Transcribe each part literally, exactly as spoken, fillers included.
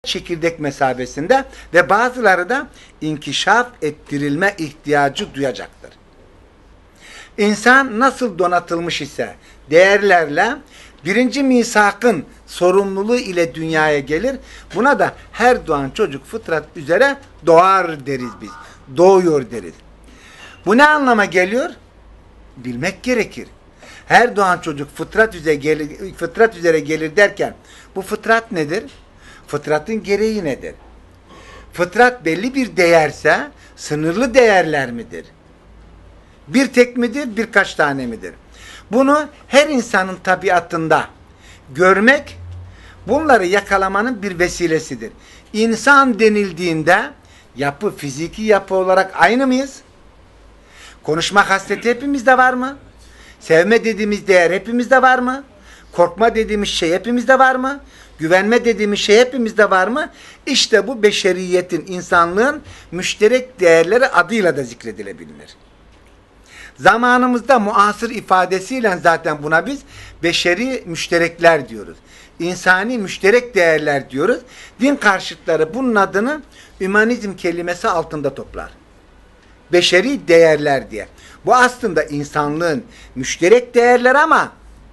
çekirdek mesabesinde ve bazıları da inkişaf ettirilme ihtiyacı duyacaktır. İnsan nasıl donatılmış ise değerlerle birinci misakın sorumluluğu ile dünyaya gelir. Buna da her doğan çocuk fıtrat üzere doğar deriz biz. Doğuyor deriz. Bu ne anlama geliyor? Bilmek gerekir. Her doğan çocuk fıtrat üzere gelir, fıtrat üzere gelir derken bu fıtrat nedir? Fıtratın gereği nedir? Fıtrat belli bir değerse sınırlı değerler midir? Bir tek midir, birkaç tane midir? Bunu her insanın tabiatında görmek, bunları yakalamanın bir vesilesidir. İnsan denildiğinde yapı, fiziki yapı olarak aynı mıyız? Konuşma hasleti hepimizde var mı? Sevme dediğimiz değer hepimizde var mı? Korkma dediğimiz şey hepimizde var mı? Güvenme dediğimiz şey hepimizde var mı? İşte bu beşeriyetin, insanlığın müşterek değerleri adıyla da zikredilebilir. Zamanımızda muasır ifadesiyle zaten buna biz beşeri müşterekler diyoruz. İnsani müşterek değerler diyoruz. Din karşıtları bunun adını hümanizm kelimesi altında toplar. Beşeri değerler diye. Bu aslında insanlığın müşterek değerler ama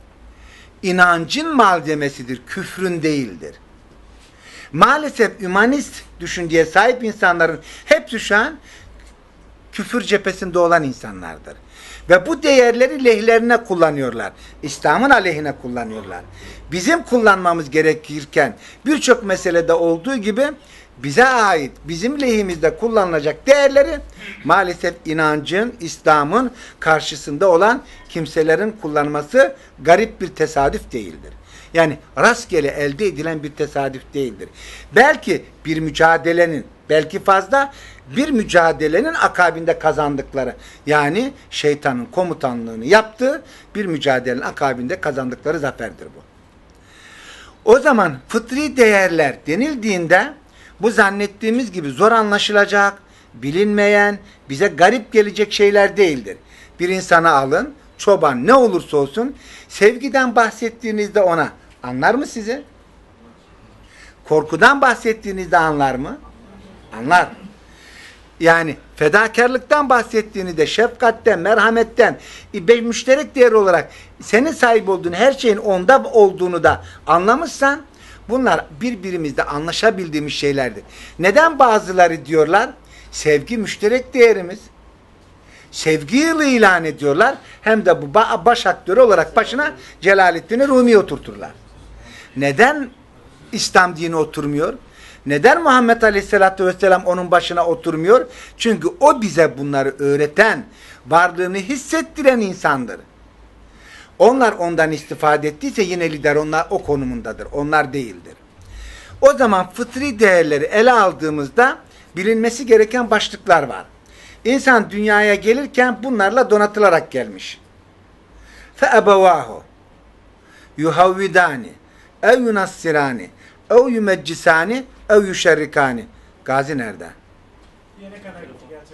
inancın malzemesidir, küfrün değildir. Maalesef hümanist düşünceye sahip insanların hepsi şu an küfür cephesinde olan insanlardır. Ve bu değerleri lehlerine kullanıyorlar. İslam'ın aleyhine kullanıyorlar. Bizim kullanmamız gerekirken birçok meselede olduğu gibi bize ait, bizim lehimizde kullanılacak değerleri maalesef inancın, İslam'ın karşısında olan kimselerin kullanması garip bir tesadüf değildir. Yani rastgele elde edilen bir tesadüf değildir. Belki bir mücadelenin, belki fazla bir mücadelenin akabinde kazandıkları, yani şeytanın komutanlığını yaptığı bir mücadelenin akabinde kazandıkları zaferdir bu. O zaman fıtri değerler denildiğinde bu zannettiğimiz gibi zor anlaşılacak, bilinmeyen, bize garip gelecek şeyler değildir. Bir insanı alın, çoban ne olursa olsun, sevgiden bahsettiğinizde ona anlar mı sizi? Korkudan bahsettiğinizde anlar mı? Anlar. Yani fedakarlıktan bahsettiğinizde, şefkatten, merhametten, müşterek değer olarak senin sahip olduğun her şeyin onda olduğunu da anlamışsan, bunlar birbirimizde anlaşabildiğimiz şeylerdir. Neden bazıları diyorlar? Sevgi müşterek değerimiz. Sevgi yılı ilan ediyorlar. Hem de bu baş aktörü olarak başına Celaleddin Rumi'yi oturturlar. Neden İslam dini oturmuyor? Neden Muhammed Aleyhisselatü Vesselam onun başına oturmuyor? Çünkü o bize bunları öğreten, varlığını hissettiren insandır. Onlar ondan istifade ettiyse yine lider onlar o konumundadır. Onlar değildir. O zaman fıtri değerleri ele aldığımızda bilinmesi gereken başlıklar var. İnsan dünyaya gelirken bunlarla donatılarak gelmiş. فَأَبَوَاهُ يُهَوِّدَانِ اَوْ يُنَصِّرَانِ اَوْ يُمَجِّسَانِ اَوْ يُشَرِّكَانِ. Gazi nerede? Yine kadar gitti gerçekten.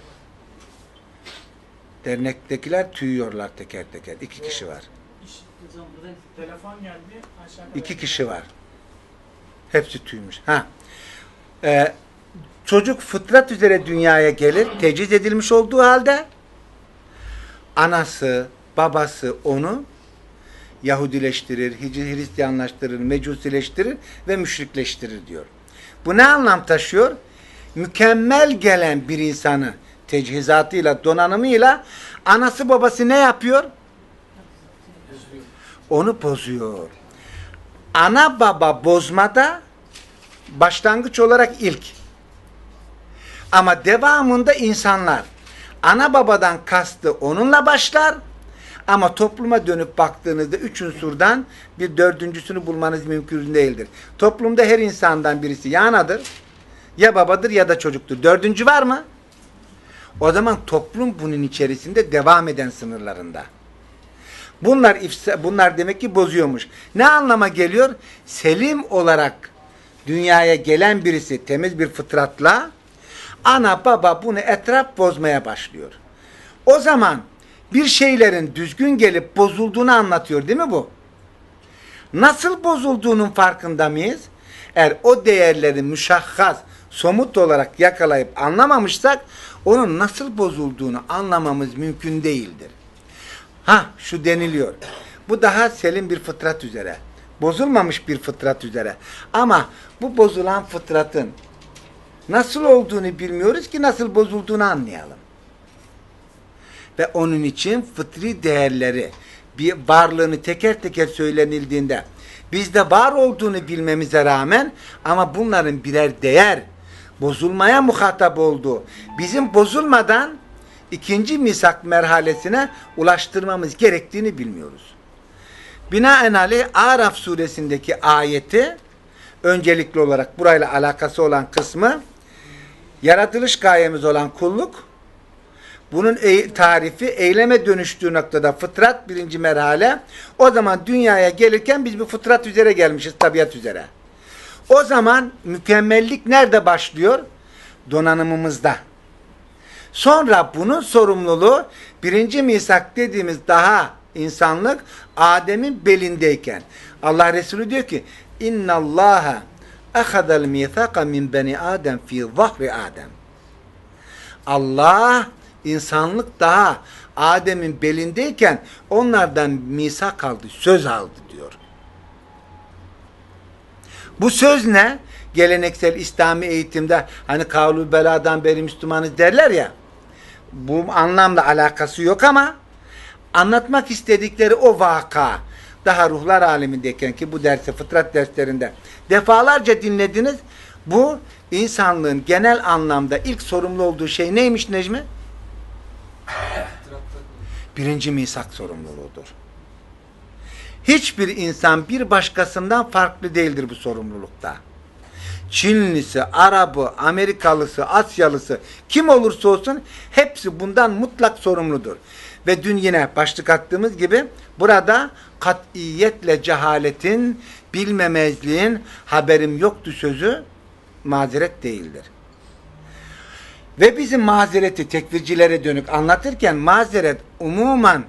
Dernektekiler tüyüyorlar teker teker. İki kişi var. Telefon geldi. Aşağıda İki kişi var. Hepsi tüymüş. Ha. Ee, çocuk fıtrat üzere dünyaya gelir. Teciz edilmiş olduğu halde anası, babası onu Yahudileştirir, Hristiyanlaştırır, Mecusileştirir ve müşrikleştirir diyor. Bu ne anlam taşıyor? Mükemmel gelen bir insanı tecihizatıyla, donanımıyla anası babası ne yapıyor? Onu bozuyor. Ana baba bozmada başlangıç olarak ilk. Ama devamında insanlar ana babadan kastı onunla başlar ama topluma dönüp baktığınızda üç unsurdan bir dördüncüsünü bulmanız mümkün değildir. Toplumda her insandan birisi ya anadır, ya babadır ya da çocuktur. Dördüncü var mı? O zaman toplum bunun içerisinde devam eden sınırlarında. Bunlar ifsa, bunlar demek ki bozuyormuş. Ne anlama geliyor? Selim olarak dünyaya gelen birisi temiz bir fıtratla ana baba bunu etraf bozmaya başlıyor. O zaman bir şeylerin düzgün gelip bozulduğunu anlatıyor değil mi bu? Nasıl bozulduğunun farkında mıyız? eğer o değerleri müşahhas, somut olarak yakalayıp anlamamışsak onun nasıl bozulduğunu anlamamız mümkün değildir. Ha şu deniliyor. Bu daha selim bir fıtrat üzere. Bozulmamış bir fıtrat üzere. Ama bu bozulan fıtratın nasıl olduğunu bilmiyoruz ki nasıl bozulduğunu anlayalım. Ve onun için fıtri değerleri, bir varlığını teker teker söylenildiğinde bizde var olduğunu bilmemize rağmen ama bunların birer değer, bozulmaya muhatap olduğu, bizim bozulmadan ikinci misak merhalesine ulaştırmamız gerektiğini bilmiyoruz. Binaenaleyh Araf suresindeki ayeti öncelikli olarak burayla alakası olan kısmı yaratılış gayemiz olan kulluk, bunun e tarifi eyleme dönüştüğü noktada fıtrat birinci merhale. O zaman dünyaya gelirken biz bir fıtrat üzere gelmişiz, tabiat üzere. O zaman mükemmellik nerede başlıyor? Donanımımızda. Sonra bunun sorumluluğu birinci misak dediğimiz daha insanlık Adem'in belindeyken. Allah Resulü diyor ki İnna Allaha ahadal mithaka min bani Adem fi zahri Adem. Allah insanlık daha Adem'in belindeyken onlardan misak aldı, söz aldı diyor. Bu söz ne? Geleneksel İslami eğitimde hani kavlu beladan beri Müslümanız derler ya, bu anlamla alakası yok ama anlatmak istedikleri o vaka daha ruhlar alemindeyken ki bu dersi fıtrat derslerinde defalarca dinlediniz. Bu insanlığın genel anlamda ilk sorumlu olduğu şey neymiş Necmi? Birinci misak sorumluluğudur. Hiçbir insan bir başkasından farklı değildir bu sorumlulukta. Çinlisi, Arabı, Amerikalısı, Asyalısı kim olursa olsun hepsi bundan mutlak sorumludur. Ve dün yine başlık attığımız gibi burada katiyetle cehaletin, bilmemezliğin, haberim yoktu sözü mazeret değildir. Ve bizim mazereti tekfircilere dönük anlatırken mazeret umuman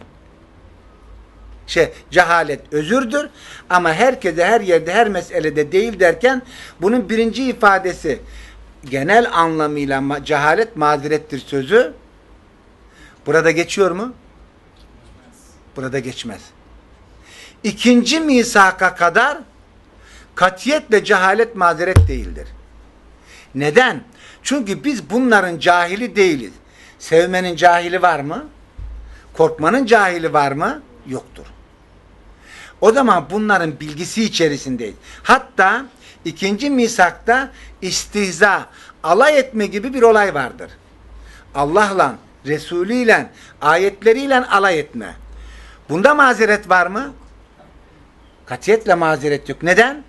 şey, cehalet özürdür ama herkese, her yerde, her meselede değil derken bunun birinci ifadesi genel anlamıyla ma cehalet mazerettir sözü burada geçiyor mu? Burada geçmez. İkinci misaka kadar katiyetle cehalet mazeret değildir. Neden? Çünkü biz bunların cahili değiliz. Sevmenin cahili var mı? Korkmanın cahili var mı? Yoktur. O zaman bunların bilgisi içerisindeyiz. Hatta ikinci misakta istihza, alay etme gibi bir olay vardır. Allah'la, Resulüyle, ayetleriyle alay etme. Bunda mazeret var mı? Katiyetle mazeret yok. Neden?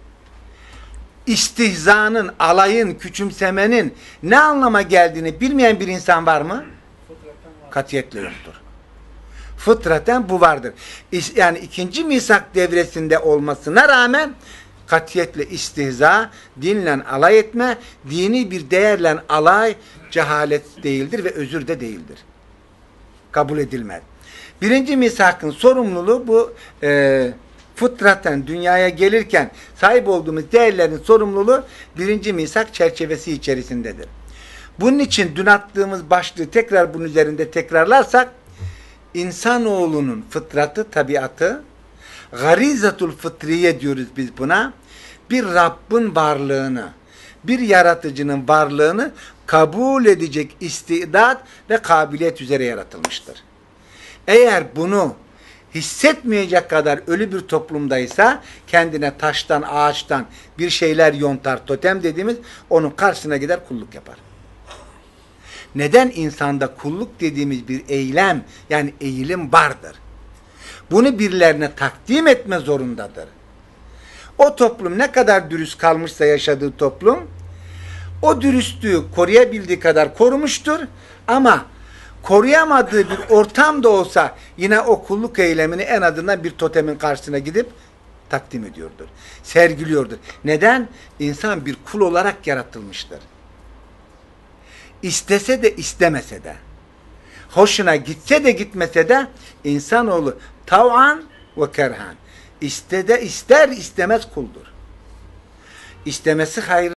İstihzanın, alayın, küçümsemenin ne anlama geldiğini bilmeyen bir insan var mı? Katiyetle yoktur. Fıtraten bu vardır. Yani ikinci misak devresinde olmasına rağmen katiyetle istihza, dinle alay etme, dini bir değerle alay, cehalet değildir ve özür de değildir. Kabul edilmez. Birinci misakın sorumluluğu bu e, fıtraten dünyaya gelirken sahip olduğumuz değerlerin sorumluluğu birinci misak çerçevesi içerisindedir. Bunun için dün attığımız başlığı tekrar bunun üzerinde tekrarlarsak İnsanoğlunun fıtratı, tabiatı, garizatul fıtriye diyoruz biz buna, bir Rabbin varlığını, bir yaratıcının varlığını kabul edecek istidat ve kabiliyet üzere yaratılmıştır. Eğer bunu hissetmeyecek kadar ölü bir toplumdaysa kendine taştan, ağaçtan bir şeyler yontar, totem dediğimiz onun karşısına gider kulluk yapar. Neden insanda kulluk dediğimiz bir eylem, yani eğilim vardır? Bunu birilerine takdim etme zorundadır. O toplum ne kadar dürüst kalmışsa yaşadığı toplum, o dürüstlüğü koruyabildiği kadar korumuştur ama koruyamadığı bir ortam da olsa yine o kulluk eylemini en azından bir totemin karşısına gidip takdim ediyordur. Sergiliyordur. Neden? İnsan bir kul olarak yaratılmıştır. İstese de istemese de, hoşuna gitse de gitmese de insanoğlu tav'an ve kerhan. İste de ister istemez kuldur. İstemesi hayır.